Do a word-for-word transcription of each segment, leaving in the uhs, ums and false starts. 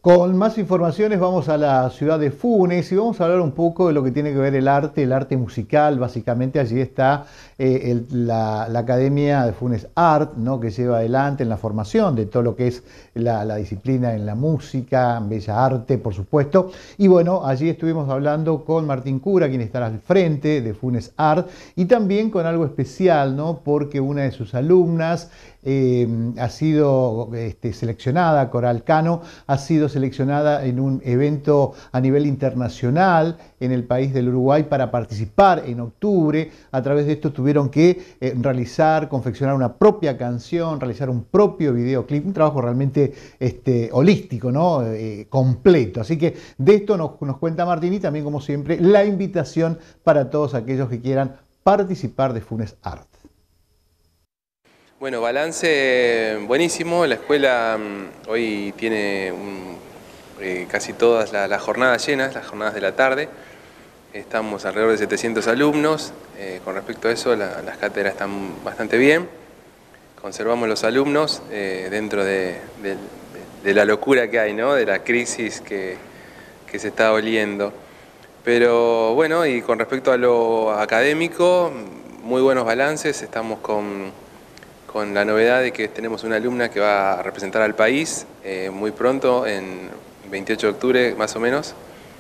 Con más informaciones vamos a la ciudad de Funes y vamos a hablar un poco de lo que tiene que ver el arte, el arte musical. Básicamente allí está eh, el- la, la Academia de Funes Art, ¿no? Que lleva adelante en la formación de todo lo que es la, la disciplina en la música, en bella arte, por supuesto. Y bueno, allí estuvimos hablando con Martín Cura, quien está al frente de Funes Art, y también con algo especial, ¿no? Porque una de sus alumnas eh, ha sido este, seleccionada, Coral Cano, ha sido seleccionada en un evento a nivel internacional en el país del Uruguay para participar en octubre. A través de esto tuvieron que eh, realizar, confeccionar una propia canción, realizar un propio videoclip, un trabajo realmente este, holístico, ¿no? Eh, completo. Así que de esto nos, nos cuenta Martín y también, como siempre, la invitación para todos aquellos que quieran participar de Funes Art. Bueno, balance buenísimo. La escuela mm, hoy tiene un, eh, casi todas la- las jornadas llenas, las jornadas de la tarde. Estamos alrededor de setecientos alumnos. Eh, con respecto a eso, la- las cátedras están bastante bien. Conservamos los alumnos eh, dentro de, de- de la locura que hay, ¿no? De la crisis que, que se está oliendo. Pero bueno, y con respecto a lo académico, muy buenos balances. Estamos con con la novedad de que tenemos una alumna que va a representar al país eh, muy pronto, en veintiocho de octubre más o menos,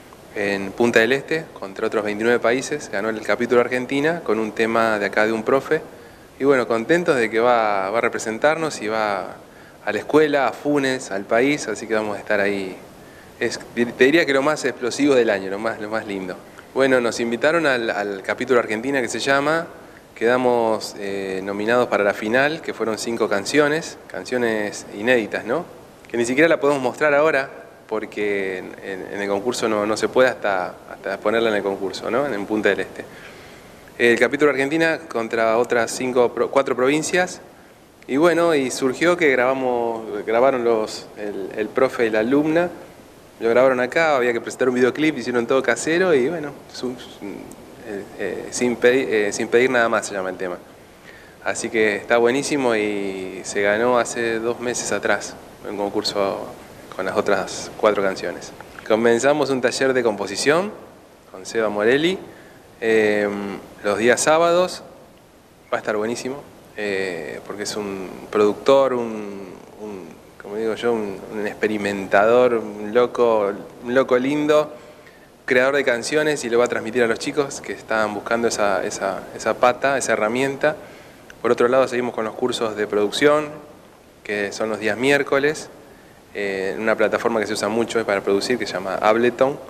en Punta del Este, contra otros veintinueve países. Ganó el capítulo Argentina con un tema de acá de un profe. Y bueno, contentos de que va, va a representarnos y va a la escuela, a Funes, al país, así que vamos a estar ahí. Es, te diría que lo más explosivo del año, lo más, lo más lindo. Bueno, nos invitaron al, al capítulo Argentina que se llama. Quedamos eh, nominados para la final, que fueron cinco canciones, canciones inéditas, ¿no? Que ni siquiera la podemos mostrar ahora, porque en, en el concurso no, no se puede hasta, hasta ponerla en el concurso, ¿no? En Punta del Este. El capítulo Argentina contra otras cinco, cuatro provincias. Y bueno, y surgió que grabamos, grabaron los, el, el profe y la alumna, lo grabaron acá, había que presentar un videoclip, hicieron todo casero y bueno, su, su, eh, eh, sin, pedir, eh, sin pedir nada más se llama el tema. Así que está buenísimo y se ganó hace dos meses atrás un concurso con las otras cuatro canciones. Comenzamos un taller de composición con Seba Morelli eh, los días sábados, va a estar buenísimo eh, porque es un productor, un, un como digo yo, un, un experimentador, un loco, un loco lindo, creador de canciones y lo va a transmitir a los chicos que estaban buscando esa, esa, esa pata, esa herramienta. Por otro lado, seguimos con los cursos de producción, que son los días miércoles, eh, en una plataforma que se usa mucho para producir, que se llama Ableton.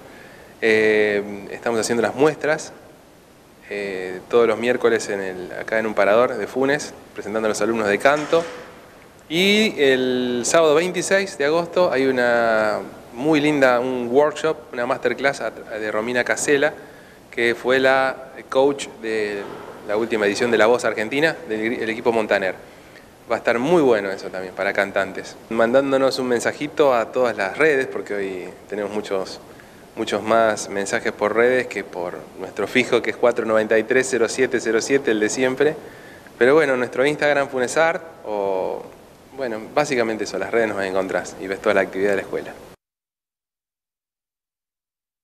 Eh, estamos haciendo las muestras, eh, todos los miércoles en el, acá en un parador de Funes, presentando a los alumnos de canto. Y el sábado veintiséis de agosto hay una muy linda, un workshop, una masterclass de Romina Casela, que fue la coach de la última edición de La Voz Argentina, del equipo Montaner. Va a estar muy bueno eso también para cantantes. Mandándonos un mensajito a todas las redes, porque hoy tenemos muchos, muchos más mensajes por redes que por nuestro fijo, que es cuatro nueve tres cero siete cero siete, el de siempre. Pero bueno, nuestro Instagram Funesart, o bueno, básicamente eso, las redes nos encontrás y ves toda la actividad de la escuela.